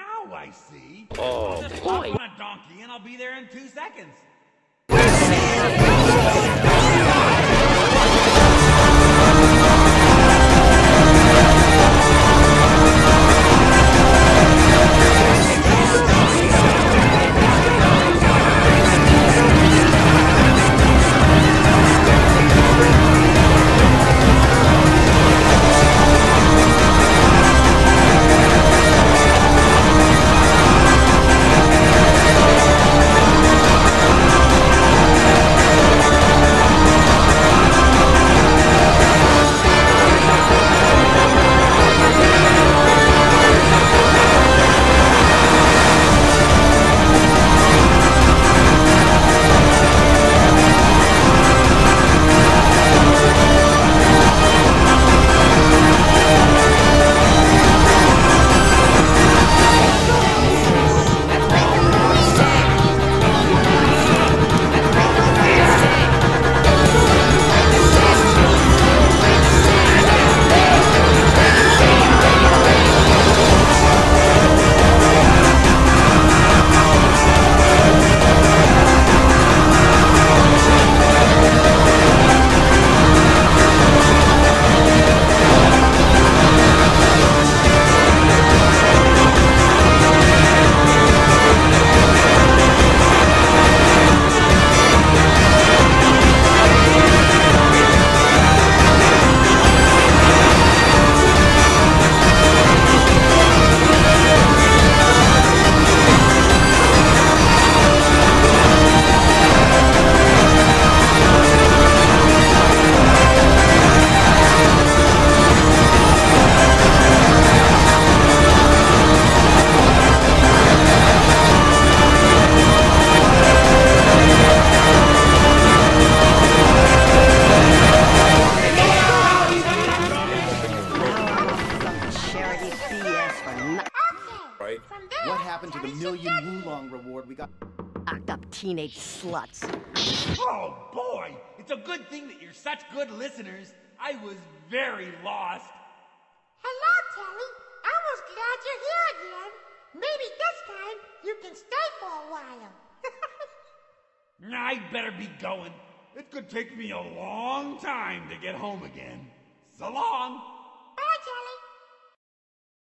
Now I see. Oh, I'll just boy. hop on a donkey and I'll be there in 2 seconds. What happened to the million Wulong reward we got? Knocked up teenage sluts. Oh boy, it's a good thing that you're such good listeners. I was very lost. Hello, Telly. I was glad you're here again. Maybe this time you can stay for a while. I'd better be going. It could take me a long time to get home again. So long.